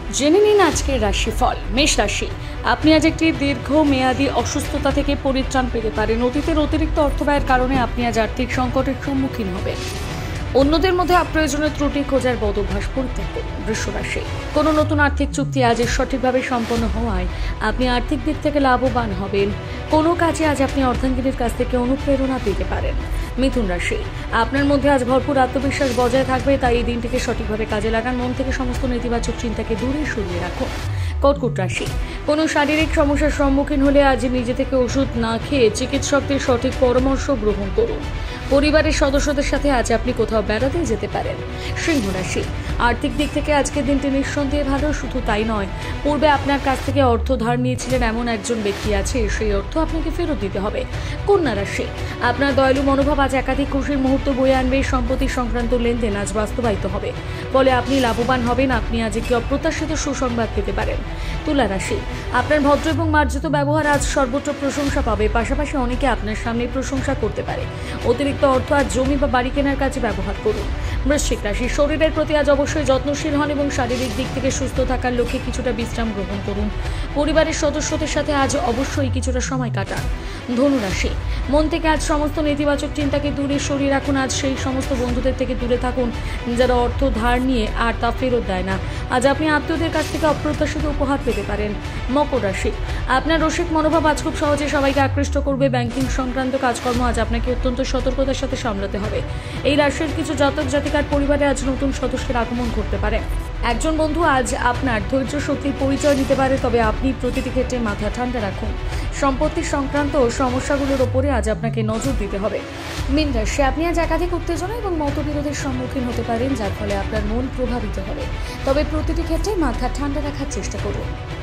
জেনে নিন আজকের রাশিফল। মেষ রাশি, আপনি আজ একটি দীর্ঘমেয়াদী অসুস্থতা থেকে পরিত্রাণ পেতে পারেন। অতীতের অতিরিক্ত অর্থব্যয়ের কারণে আপনি আজ আর্থিক সংকটের সম্মুখীন হবেন। অন্যদের মধ্যে অপ্রয়োজনীয় ত্রুটি খোঁজার বদ অভ্যাস পরিত্যাগ করুন। বৃষ রাশি, কোনো নতুন আর্থিক চুক্তি আজ সঠিকভাবে সম্পন্ন হওয়ায় আপনি আর্থিক দিক থেকে লাভবান হবেন। কোনো কাজে আজ আপনি অর্ধাঙ্গিনীর কাছ থেকে অনুপ্রেরণা পেতে পারেন। মিথুন রাশি, আপনার মধ্যে আজ ভরপুর আত্মবিশ্বাস বজায় থাকবে, তাই এই দিনটিকে সঠিকভাবে কাজে লাগান। মন থেকে সমস্ত নেতিবাচক চিন্তাকে দূরে সরিয়ে রাখুন। কর্কট রাশি, কোনো শারীরিক সমস্যার সম্মুখীন হলে আজ নিজে থেকে ওষুধ না খেয়ে চিকিৎসকদের সঠিক পরামর্শ গ্রহণ করুন। পরিবারের সদস্যদের সাথে আজ আপনি কোথাও বেড়াতে যেতে পারেন। সিংহ রাশি, আর্থিক দিক থেকে আজকের দিনটি নিঃসন্দেহে ভালো। শুধু তাই নয়, পূর্বে আপনার কাছ থেকে অর্থ ধার নিয়েছিলেন এমন একজন ব্যক্তি আছে, সেই অর্থ আপনাকে ফেরত দিতে হবে। কন্যা রাশি, আপনার দয়ালু মনোভাব আজ একাধিক খুশির মুহূর্ত বয়ে আনবে। সম্পত্তি সংক্রান্ত লেনদেন আজ বাস্তবায়িত হবে, ফলে আপনি লাভবান হবেন। আপনি আজ একটি অপ্রত্যাশিত সুসংবাদ পেতে পারেন। তুলা রাশি, আপনার ভদ্র এবং মার্জিত ব্যবহার আজ সর্বোচ্চ প্রশংসা পাবে। পাশাপাশি অনেকে আপনার সামনে প্রশংসা করতে পারে। অতিরিক্ত অর্থ আজ জমি বা বাড়ি কেনার কাজে ব্যবহার করুন। বৃশ্চিক রাশি, শরীরের প্রতি আজ অবশ্যই যত্নশীল হন এবং শারীরিক দিক থেকে সুস্থ থাকার লক্ষ্যে কিছুটা বিশ্রাম গ্রহণ করুন। পরিবারের সদস্যদের সাথে আজ অবশ্যই কিছুটা সময় কাটান। ধনু রাশি, মন থেকে আজ সমস্ত নেতিবাচক চিন্তাকে দূরে সরিয়ে রাখুন। আজ সেই সমস্ত বন্ধুদের থেকে দূরে থাকুন যারা অর্থ ধার নিয়ে আর তা ফেরত দেয় না। আজ আপনি আত্মীয়দের কাছ থেকে অপ্রত্যাশিত উপহার পেতে পারেন। মকর রাশি, আপনার রসিক মনোভাব আজ খুব সহজে সবাইকে আকৃষ্ট করবে। ব্যাংকিং সংক্রান্ত কাজকর্ম আজ আপনাকে অত্যন্ত সতর্কতার সাথে সামলাতে হবে। এই রাশির কিছু জাতক জাতিকার পরিবারে আজ নতুন সদস্যের আগমন ঘটতে পারে। একজন বন্ধু আজ আপনার ধৈর্য শক্তির পরিচয় নিতে পারে, তবে আপনি প্রতিটি ক্ষেত্রে মাথা ঠান্ডা রাখুন। সম্পত্তি সংক্রান্ত সমস্যাগুলোর ওপরে আজ আপনাকে নজর দিতে হবে। মীন রাশি, আপনি আজ একাধিক উত্তেজনা এবং মতবিরোধের সম্মুখীন হতে পারেন, যার ফলে আপনার মন প্রভাবিত হবে, তবে প্রতিটি ক্ষেত্রে মাথা ঠান্ডা রাখার চেষ্টা করুন।